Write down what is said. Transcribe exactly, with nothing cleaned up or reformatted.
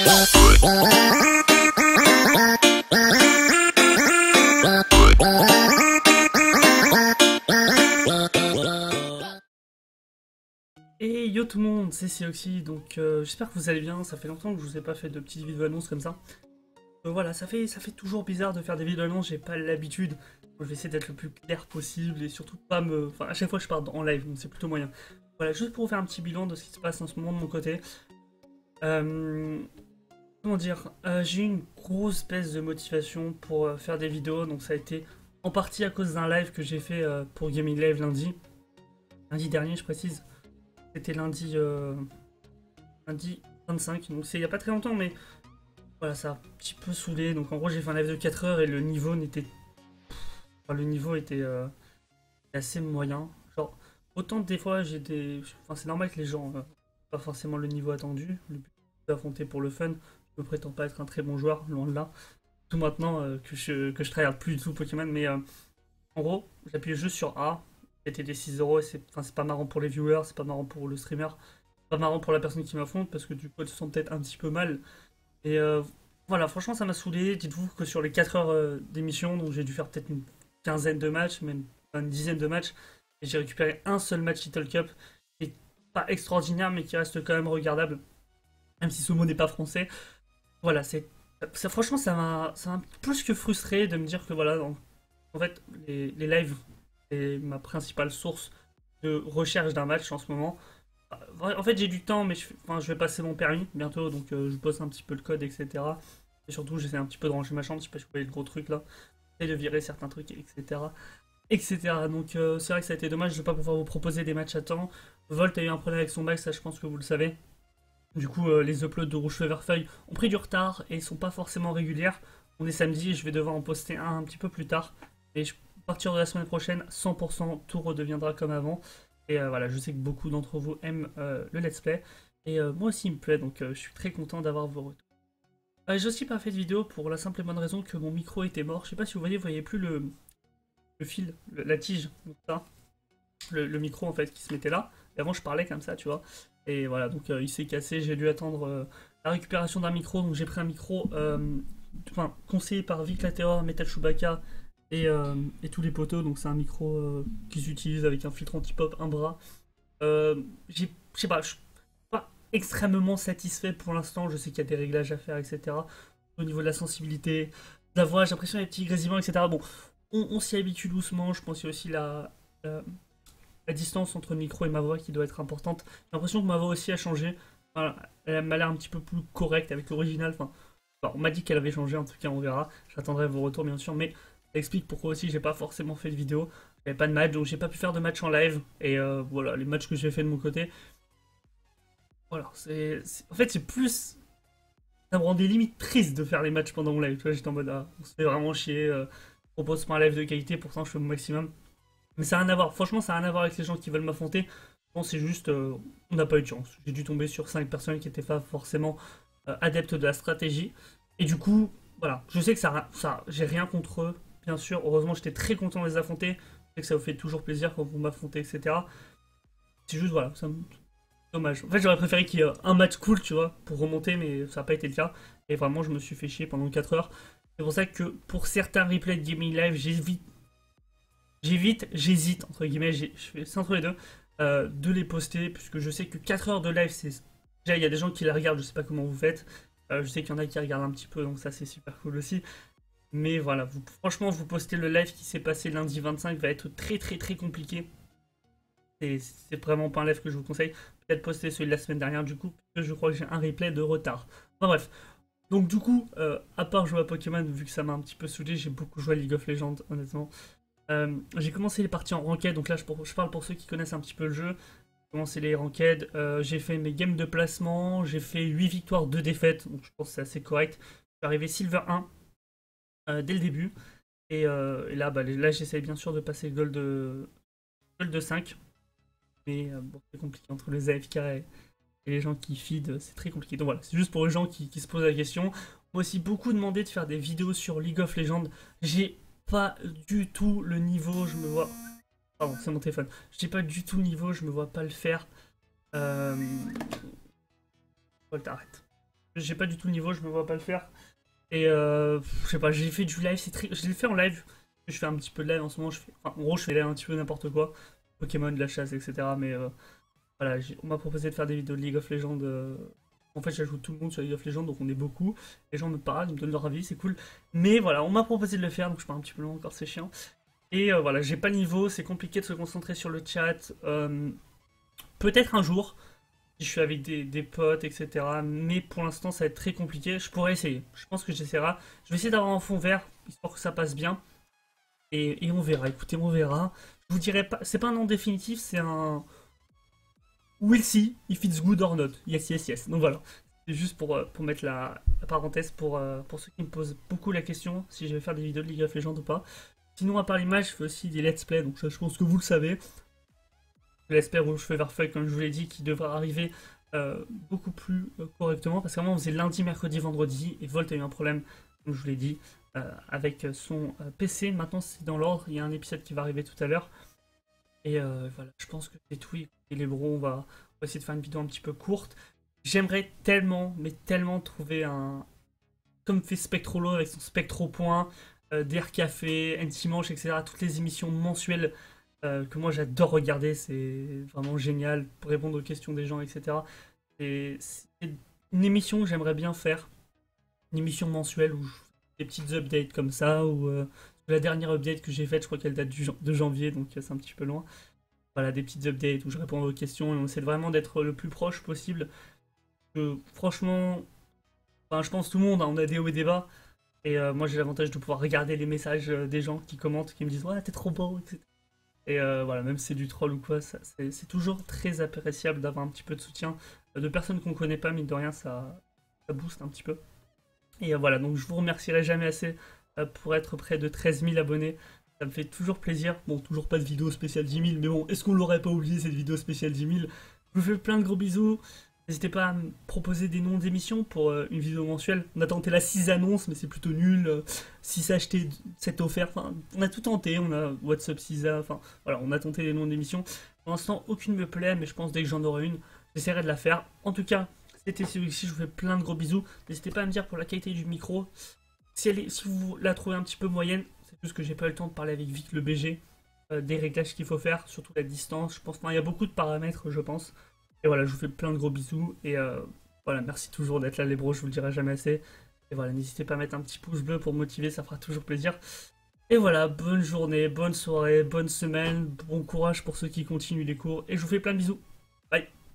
Et yo tout le monde, c'est Cioxy, donc euh, j'espère que vous allez bien, ça fait longtemps que je vous ai pas fait de petites vidéos annonces comme ça. Donc voilà, ça fait, ça fait toujours bizarre de faire des vidéos annonces, j'ai pas l'habitude. Je vais essayer d'être le plus clair possible et surtout pas me... Enfin à chaque fois je pars en live, donc c'est plutôt moyen. Voilà, juste pour vous faire un petit bilan de ce qui se passe en ce moment de mon côté. Euh... Comment dire, euh, j'ai eu une grosse baisse de motivation pour euh, faire des vidéos, donc ça a été en partie à cause d'un live que j'ai fait euh, pour Gaming Live lundi. Lundi dernier je précise. C'était lundi, euh, lundi vingt-cinq, donc c'est il n'y a pas très longtemps, mais voilà, ça a un petit peu saoulé. Donc en gros, j'ai fait un live de quatre heures et le niveau n'était. Enfin, le niveau était euh, assez moyen. Genre, autant des fois, j'ai des. Enfin, c'est normal que les gens. Euh, pas forcément le niveau attendu. Le but d'affronter pour le fun. Je me prétends pas être un très bon joueur, loin de là. Tout maintenant euh, que je que je travaille plus du tout Pokémon, mais euh, en gros, j'appuie juste sur A. C'était des six euros et c'est enfin, pas marrant pour les viewers, c'est pas marrant pour le streamer, c'est pas marrant pour la personne qui m'affronte parce que du coup, elles se sent peut-être un petit peu mal. Et euh, voilà, franchement, ça m'a saoulé. Dites-vous que sur les quatre heures euh, d'émission, donc j'ai dû faire peut-être une quinzaine de matchs, même une dizaine de matchs, et j'ai récupéré un seul match Little Cup, qui est pas extraordinaire, mais qui reste quand même regardable, même si ce mot n'est pas français. Voilà, c'est. Ça, franchement, ça m'a ça m'a plus que frustré de me dire que voilà, en, en fait, les, les lives, c'est ma principale source de recherche d'un match en ce moment. En fait, j'ai du temps, mais je, enfin, je vais passer mon permis bientôt, donc euh, je bosse un petit peu le code, et cetera. Et surtout, j'essaie un petit peu de ranger ma chambre, je sais pas si vous voyez le gros truc là, et de virer certains trucs, et cetera. et cetera. Donc euh, c'est vrai que ça a été dommage de ne pas pouvoir vous proposer des matchs à temps. Volt a eu un problème avec son bac, ça je pense que vous le savez. Du coup, euh, les uploads de Rouge Feverfeuille ont pris du retard et sont pas forcément régulières. On est samedi et je vais devoir en poster un un petit peu plus tard. Et je, à partir de la semaine prochaine, cent pour cent tout redeviendra comme avant. Et euh, voilà, je sais que beaucoup d'entre vous aiment euh, le let's play. Et euh, moi aussi il me plaît, donc euh, je suis très content d'avoir vos retours. Euh, J'ai aussi pas fait de vidéo pour la simple et bonne raison que mon micro était mort. Je sais pas si vous voyez, vous voyez plus le, le fil, le- la tige, donc ça. Le, le micro en fait qui se mettait là. Et avant je parlais comme ça, tu vois. Et voilà, donc euh, il s'est cassé, j'ai dû attendre euh, la récupération d'un micro. Donc j'ai pris un micro euh, enfin, conseillé par Vic Laterror, Metal Chewbacca et, euh, et tous les poteaux. Donc c'est un micro euh, qui s'utilise avec un filtre anti-pop, un bras. Euh, j'ai- je sais pas, je suis pas extrêmement satisfait pour l'instant. Je sais qu'il y a des réglages à faire, et cetera. Au niveau de la sensibilité, de la voix, j'ai l'impression des petits grésillements, et cetera. Bon, on, on s'y habitue doucement. Je pense qu'il y a aussi la, la, la distance entre le micro et ma voix qui doit être importante. J'ai l'impression que ma voix aussi a changé. Voilà, elle m'a l'air un petit peu plus correcte avec l'original. Enfin, enfin, on m'a dit qu'elle avait changé, en tout cas on verra. J'attendrai vos retours bien sûr, mais ça explique pourquoi aussi j'ai pas forcément fait de vidéo. J'avais pas de match, donc j'ai pas pu faire de match en live. Et euh, voilà, les matchs que j'ai fait de mon côté. Voilà, c'est. En fait, c'est plus. Ça me rendait limite triste de faire les matchs pendant mon live. Tu vois, j'étais en mode, ah, on se fait vraiment chier. Euh, je propose pas un live de qualité, pourtant je fais mon maximum. Mais ça n'a rien à voir, franchement, ça n'a rien à voir avec les gens qui veulent m'affronter. Je pense que c'est juste, euh, on n'a pas eu de chance. J'ai dû tomber sur cinq personnes qui n'étaient pas forcément euh, adeptes de la stratégie. Et du coup, voilà, je sais que ça, ça j'ai rien contre eux, bien sûr. Heureusement, j'étais très content de les affronter. Je sais que ça vous fait toujours plaisir quand vous m'affrontez, et cetera. C'est juste, voilà, ça me... dommage. En fait, j'aurais préféré qu'il y ait un match cool, tu vois, pour remonter, mais ça n'a pas été le cas. Et vraiment, je me suis fait chier pendant quatre heures. C'est pour ça que pour certains replays de Gaming Live, j'évite J'évite, j'hésite, entre guillemets, je fais c'est entre les deux, euh, de les poster, puisque je sais que quatre heures de live, c'est... Déjà, il y a des gens qui la regardent, je sais pas comment vous faites, euh, je sais qu'il y en a qui regardent un petit peu, donc ça c'est super cool aussi. Mais voilà, vous, franchement, vous postez le live qui s'est passé lundi vingt-cinq, va être très très très compliqué. C'est vraiment pas un live que je vous conseille. Peut-être poster celui de la semaine dernière, du coup, parce que je crois que j'ai un replay de retard. Enfin bref. Donc du coup, euh, à part jouer à Pokémon, vu que ça m'a un petit peu saoulé, j'ai beaucoup joué à League of Legends, honnêtement. Euh, j'ai commencé les parties en ranked, donc là je, je parle pour ceux qui connaissent un petit peu le jeu. J'ai commencé les ranked, euh, j'ai fait mes games de placement, j'ai fait huit victoires, deux défaites, donc je pense que c'est assez correct. Je suis arrivé Silver un euh, dès le début, et, euh, et là, bah, là j'essaye bien sûr de passer Gold, Gold cinq, mais euh, bon, c'est compliqué entre les A F K et, et les gens qui feed, c'est très compliqué. Donc voilà, c'est juste pour les gens qui, qui se posent la question. Moi aussi beaucoup demandé de faire des vidéos sur League of Legends, j'ai pas du tout le niveau, je me vois... Pardon, c'est mon téléphone. J'ai pas du tout le niveau, je me vois pas le faire. Euh... Volt, arrête. j'ai pas du tout le niveau, je me vois pas le faire. Et euh, je sais pas, j'ai fait du live, c'est très... je l'ai fait en live. Je fais un petit peu de live en ce moment, je fais... Enfin, en gros je fais live un petit peu n'importe quoi. Pokémon, de la chasse, et cetera. Mais euh, voilà, on m'a proposé de faire des vidéos de League of Legends. Euh... En fait, j'ajoute tout le monde sur League of Legends, donc on est beaucoup. Les gens me parlent, ils me donnent leur avis, c'est cool. Mais voilà, on m'a proposé de le faire, donc je pars un petit peu loin encore, c'est chiant. Et euh, voilà, j'ai pas le niveau, c'est compliqué de se concentrer sur le chat. Euh, Peut-être un jour, si je suis avec des, des potes, et cetera. Mais pour l'instant, ça va être très compliqué. Je pourrais essayer. Je pense que j'essaierai. Je vais essayer d'avoir un fond vert, histoire que ça passe bien. Et, et on verra. Écoutez, on verra. Je vous dirai pas. C'est pas un nom définitif, c'est un. We'll see if it's good or not. Yes, yes, yes. Donc voilà. C'est juste pour, euh, pour mettre la, la parenthèse pour, euh, pour ceux qui me posent beaucoup la question si je vais faire des vidéos de League of Legends ou pas. Sinon, à part l'image, je fais aussi des let's play. Donc ça, je pense que vous le savez. J'espère où je fais Verfeuille, comme je vous l'ai dit, qui devra arriver euh, beaucoup plus euh, correctement. Parce qu'avant, on faisait lundi, mercredi, vendredi. Et Volt a eu un problème, comme je vous l'ai dit, euh, avec son euh, P C. Maintenant, c'est dans l'ordre. Il y a un épisode qui va arriver tout à l'heure. Et euh, voilà, je pense que c'est tout. Et les bros, on va, on va essayer de faire une vidéo un petit peu courte. J'aimerais tellement, mais tellement trouver un... Comme fait Spectrolo avec son Spectro-Point, euh, D R Café, N-Dimanche, et cetera. Toutes les émissions mensuelles euh, que moi j'adore regarder, c'est vraiment génial pour répondre aux questions des gens, et cetera. Et c'est une émission que j'aimerais bien faire, une émission mensuelle où je fais des petites updates comme ça, ou euh, la dernière update que j'ai faite, je crois qu'elle date du, de janvier, donc c'est un petit peu loin. Voilà, des petites updates où je réponds aux questions et on essaie vraiment d'être le plus proche possible. Que, franchement, enfin, je pense tout le monde, hein, on a des hauts et des bas. Et euh, moi j'ai l'avantage de pouvoir regarder les messages euh, des gens qui commentent, qui me disent ouais t'es trop beau, et cetera. Et euh, voilà, même si c'est du troll ou quoi, c'est toujours très appréciable d'avoir un petit peu de soutien euh, de personnes qu'on connaît pas, mine de rien, ça, ça booste un petit peu. Et euh, voilà, donc je vous remercierai jamais assez euh, pour être près de treize mille abonnés. Ça me fait toujours plaisir. Bon, toujours pas de vidéo spéciale dix mille, mais bon, est-ce qu'on l'aurait pas oublié cette vidéo spéciale dix mille? Je vous fais plein de gros bisous. N'hésitez pas à me proposer des noms d'émissions pour euh, une vidéo mensuelle. On a tenté la six annonces, mais c'est plutôt nul. Euh, six achetés, sept offerts. Enfin, on a tout tenté. On a WhatsApp six A. Enfin, voilà, on a tenté les noms d'émissions. Pour l'instant, aucune me plaît, mais je pense dès que j'en aurai une, j'essaierai de la faire. En tout cas, c'était celui-ci. Je vous fais plein de gros bisous. N'hésitez pas à me dire pour la qualité du micro. Si, elle est, si vous la trouvez un petit peu moyenne, c'est juste que j'ai pas eu le temps de parler avec Vic le B G. Euh, des réglages qu'il faut faire, surtout la distance. Je pense qu'il y a beaucoup de paramètres, je pense. Et voilà, je vous fais plein de gros bisous. Et euh, voilà, merci toujours d'être là, les bros, je vous le dirai jamais assez. Et voilà, n'hésitez pas à mettre un petit pouce bleu pour me motiver, ça fera toujours plaisir. Et voilà, bonne journée, bonne soirée, bonne semaine, bon courage pour ceux qui continuent les cours. Et je vous fais plein de bisous. Bye.